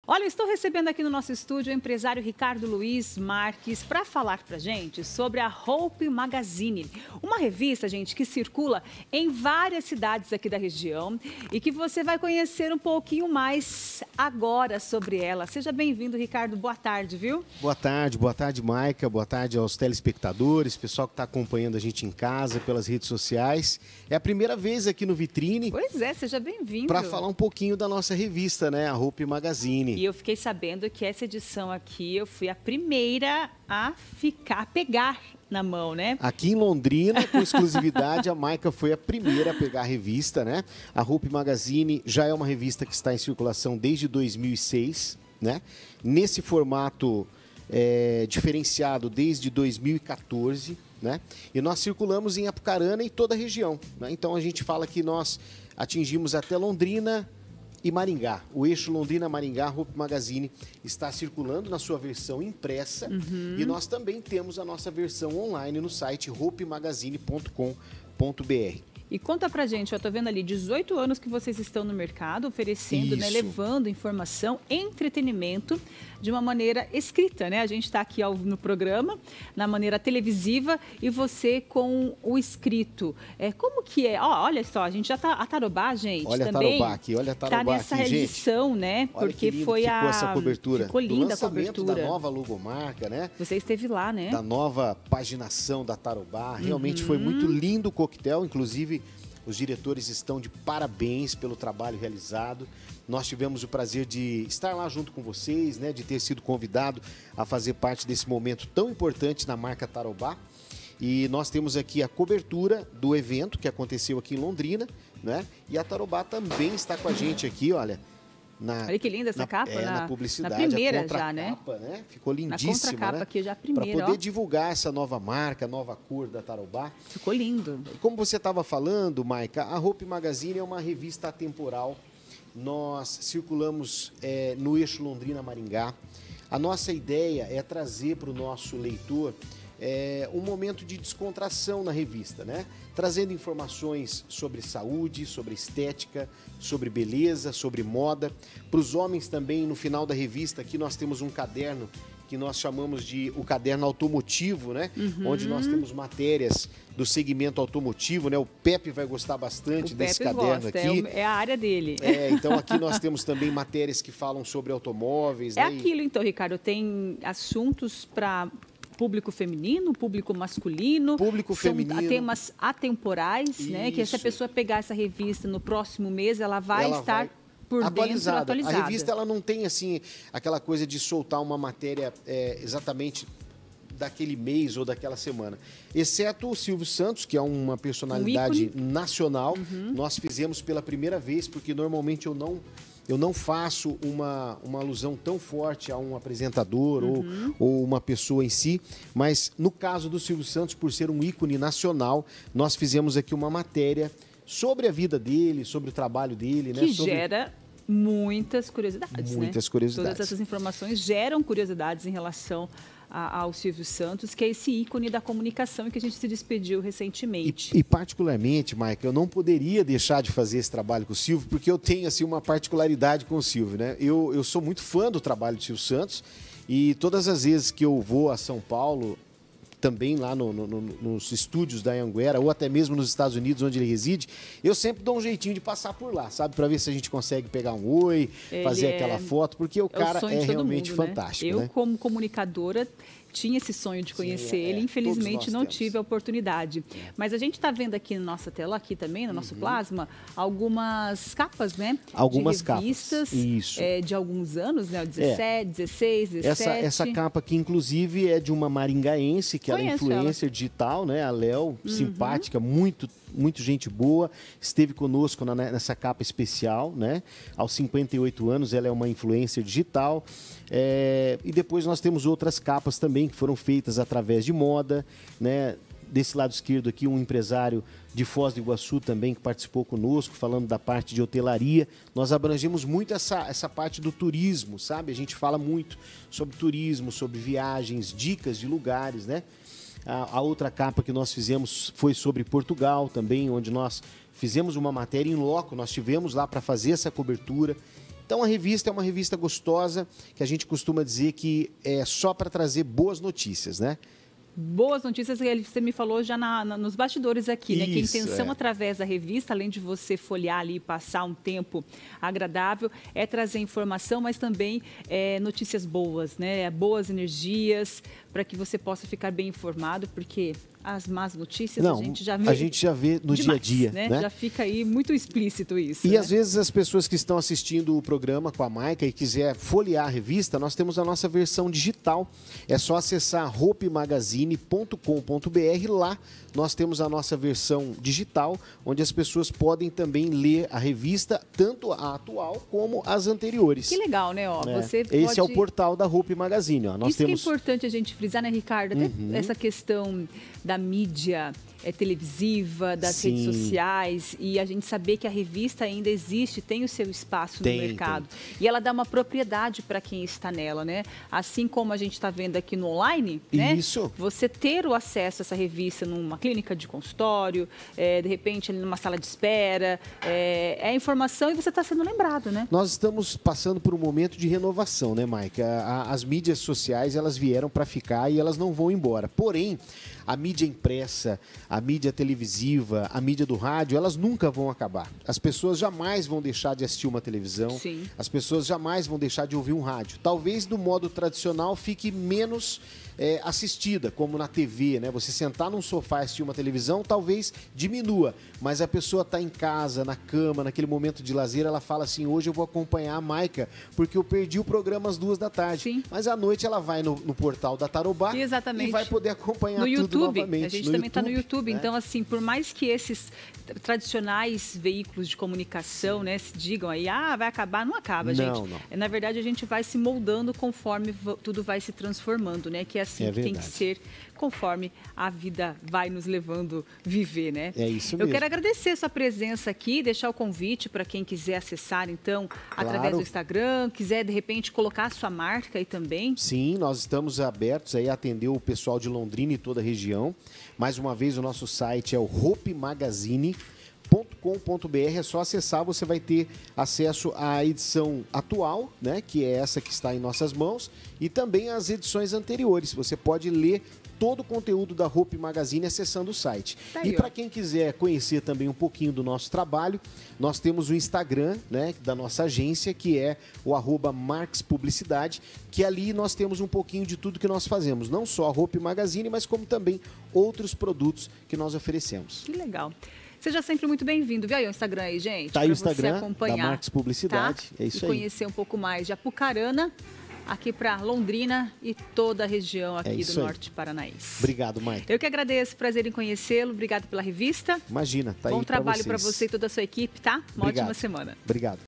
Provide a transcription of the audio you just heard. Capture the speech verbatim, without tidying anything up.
Olha, eu estou recebendo aqui no nosso estúdio o empresário Ricardo Luiz Marques para falar para a gente sobre a Hope Magazine. Uma revista, gente, que circula em várias cidades aqui da região e que você vai conhecer um pouquinho mais agora sobre ela. Seja bem-vindo, Ricardo. Boa tarde, viu? Boa tarde, boa tarde, Maica. Boa tarde aos telespectadores, pessoal que está acompanhando a gente em casa, pelas redes sociais. É a primeira vez aqui no Vitrine. Pois é, seja bem-vindo. Para falar um pouquinho da nossa revista, né? A Hope Magazine. E eu fiquei sabendo que essa edição aqui, eu fui a primeira a ficar, a pegar na mão, né? Aqui em Londrina, com exclusividade, a Maica foi a primeira a pegar a revista, né? A Hope Magazine já é uma revista que está em circulação desde dois mil e seis, né? Nesse formato é, diferenciado desde dois mil e quatorze, né? E nós circulamos em Apucarana e toda a região, né? Então a gente fala que nós atingimos até Londrina e Maringá. O eixo Londrina-Maringá, Hope Magazine, está circulando na sua versão impressa, uhum. E nós também temos a nossa versão online no site hope magazine ponto com ponto br. E conta pra gente, eu tô vendo ali dezoito anos que vocês estão no mercado oferecendo, né, levando informação, entretenimento de uma maneira escrita, né? A gente está aqui ao, no programa, na maneira televisiva e você com o escrito. É, como que é? Ó, olha só, a gente já tá, a Tarobá, gente, olha também a Tarobá aqui, olha a Tarobá tá nessa aqui, edição, gente. né? Olha porque que foi ficou a essa cobertura. Ficou linda do a cobertura da nova logomarca, né? Você esteve lá, né? Da nova paginação da Tarobá. Realmente uhum. foi muito lindo o coquetel, inclusive os diretores estão de parabéns pelo trabalho realizado. Nós tivemos o prazer de estar lá junto com vocês, né, de ter sido convidado a fazer parte desse momento tão importante na marca Tarobá. E nós temos aqui a cobertura do evento que aconteceu aqui em Londrina, né? E a Tarobá também está com a gente aqui, olha. Na, olha que linda essa na, capa, é, na, na publicidade, na primeira a já, né? né? Ficou lindíssima, na contracapa né? aqui já a primeira, para poder ó. divulgar essa nova marca, nova cor da Tarobá. Ficou lindo. Como você estava falando, Maica, a Hope Magazine é uma revista atemporal. Nós circulamos é, no eixo Londrina-Maringá. A nossa ideia é trazer para o nosso leitor É, um momento de descontração na revista, né? Trazendo informações sobre saúde, sobre estética, sobre beleza, sobre moda. Para os homens também, no final da revista, aqui nós temos um caderno que nós chamamos de o caderno automotivo, né? Uhum. Onde nós temos matérias do segmento automotivo, né? O Pepe vai gostar bastante o desse Pepe caderno gosta, aqui. É, é a área dele. É, então aqui nós temos também matérias que falam sobre automóveis. É né? aquilo, então, Ricardo, tem assuntos para público feminino, público masculino. Público são feminino. temas atemporais, Isso. né? Que se a pessoa pegar essa revista no próximo mês, ela vai ela estar vai por atualizada. dentro atualizada. A revista ela não tem assim aquela coisa de soltar uma matéria é, exatamente daquele mês ou daquela semana. Exceto o Silvio Santos, que é uma personalidade um nacional. Uhum. Nós fizemos pela primeira vez, porque normalmente eu não... Eu não faço uma, uma alusão tão forte a um apresentador uhum. ou, ou uma pessoa em si, mas no caso do Silvio Santos, por ser um ícone nacional, nós fizemos aqui uma matéria sobre a vida dele, sobre o trabalho dele. Que né? sobre... gera muitas curiosidades, Muitas né? curiosidades. Todas essas informações geram curiosidades em relação a, ao Silvio Santos, que é esse ícone da comunicação e que a gente se despediu recentemente. E, e particularmente, Maica, eu não poderia deixar de fazer esse trabalho com o Silvio, porque eu tenho assim, uma particularidade com o Silvio, né? Eu, eu sou muito fã do trabalho do Silvio Santos e todas as vezes que eu vou a São Paulo, também lá no, no, no, nos estúdios da Anhanguera, ou até mesmo nos Estados Unidos, onde ele reside, eu sempre dou um jeitinho de passar por lá, sabe? Para ver se a gente consegue pegar um oi, ele fazer é... aquela foto, porque o é cara o é realmente mundo, fantástico. Né? Eu, né? como comunicadora, tinha esse sonho de conhecer Sim, é, ele, infelizmente não temos. tive a oportunidade. É. Mas a gente está vendo aqui na nossa tela, aqui também, no nosso uhum. plasma, algumas capas, né? Algumas de revistas, capas. Isso. É, de alguns anos, né? dezessete, é. dezesseis, dezessete. Essa, essa capa aqui, inclusive, é de uma maringaense, que Conheço ela é influencer ela. digital, né? A Léo, uhum. simpática, muito, muito gente boa, esteve conosco na, nessa capa especial, né? Aos cinquenta e oito anos, ela é uma influencer digital. É, e depois nós temos outras capas também que foram feitas através de moda, né? Desse lado esquerdo aqui, um empresário de Foz do Iguaçu também que participou conosco, falando da parte de hotelaria. Nós abrangemos muito essa, essa parte do turismo, sabe? A gente fala muito sobre turismo, sobre viagens, dicas de lugares, né? A, a outra capa que nós fizemos foi sobre Portugal também, onde nós fizemos uma matéria em loco, nós estivemos lá para fazer essa cobertura. Então a revista é uma revista gostosa, que a gente costuma dizer que é só para trazer boas notícias, né? Boas notícias, você me falou já na, na, nos bastidores aqui, né? Isso, que a intenção é. através da revista, além de você folhear ali e passar um tempo agradável, é trazer informação, mas também é, notícias boas, né? Boas energias, para que você possa ficar bem informado, porque as más notícias Não, a gente já vê. A gente já vê no demais, dia a dia, né? né? Já fica aí muito explícito isso. E né? às vezes as pessoas que estão assistindo o programa com a Maica e quiser folhear a revista, nós temos a nossa versão digital. É só acessar hope magazine ponto com ponto br. Lá nós temos a nossa versão digital, onde as pessoas podem também ler a revista, tanto a atual como as anteriores. Que legal, né? Ó, É. você Esse pode... é o portal da Hope Magazine. Ó. Nós Isso temos... que é importante a gente frisar, né, Ricardo? Até Uhum. essa questão da mídia é, televisiva, das Sim. redes sociais, e a gente saber que a revista ainda existe, tem o seu espaço Tem, no mercado. E ela dá uma propriedade para quem está nela, né? Assim como a gente está vendo aqui no online, né? Isso. Você ter o acesso a essa revista numa clínica de consultório, é, de repente ali numa sala de espera, é, é informação e você está sendo lembrado, né? Nós estamos passando por um momento de renovação, né, Maica? As mídias sociais, elas vieram para ficar e elas não vão embora. Porém, a mídia impressa, a mídia televisiva, a mídia do rádio, elas nunca vão acabar. As pessoas jamais vão deixar de assistir uma televisão, Sim. as pessoas jamais vão deixar de ouvir um rádio. Talvez do modo tradicional fique menos é, assistida, como na T V, né? Você sentar num sofá e assistir uma televisão, talvez diminua, mas a pessoa está em casa, na cama, naquele momento de lazer, ela fala assim, hoje eu vou acompanhar a Maica, porque eu perdi o programa às duas da tarde. Sim. Mas à noite ela vai no, no portal da Tarobá Exatamente. e vai poder acompanhar no tudo YouTube, novamente. a gente no também está no YouTube, né? então assim, por mais que esses tradicionais veículos de comunicação, né, se digam aí, ah, vai acabar, não acaba, Não, gente. não. Na verdade, a gente vai se moldando conforme tudo vai se transformando, né, que é assim É que tem que verdade. ser, conforme a vida vai nos levando viver, né? É isso Eu mesmo. quero agradecer sua presença aqui, deixar o convite para quem quiser acessar, então, através Claro. do Instagram, quiser, de repente, colocar a sua marca aí também. Sim, nós estamos abertos aí a atender o pessoal de Londrina e toda a região. Mais uma vez, o nosso site é o hope magazine ponto com ponto br. É só acessar, você vai ter acesso à edição atual, né, que é essa que está em nossas mãos, e também às edições anteriores. Você pode ler todo o conteúdo da Hope Magazine acessando o site. Tá aí, e para ó. quem quiser conhecer também um pouquinho do nosso trabalho, nós temos o Instagram, né, da nossa agência, que é o arroba Marques Publicidade, que ali nós temos um pouquinho de tudo que nós fazemos. Não só a Hope Magazine, mas como também outros produtos que nós oferecemos. Que legal. Seja sempre muito bem-vindo. Viu aí o Instagram aí, gente? Tá aí o Pra você Instagram acompanhar, da Marques Publicidade. tá? É isso e aí. conhecer um pouco mais de Apucarana, aqui para Londrina e toda a região aqui isso do aí. norte paranaense. Obrigado, Maica. Eu que agradeço, prazer em conhecê-lo. Obrigado pela revista. Imagina, tá aí Bom pra trabalho para vocês. você e toda a sua equipe, tá? Uma Obrigado. ótima semana. Obrigado.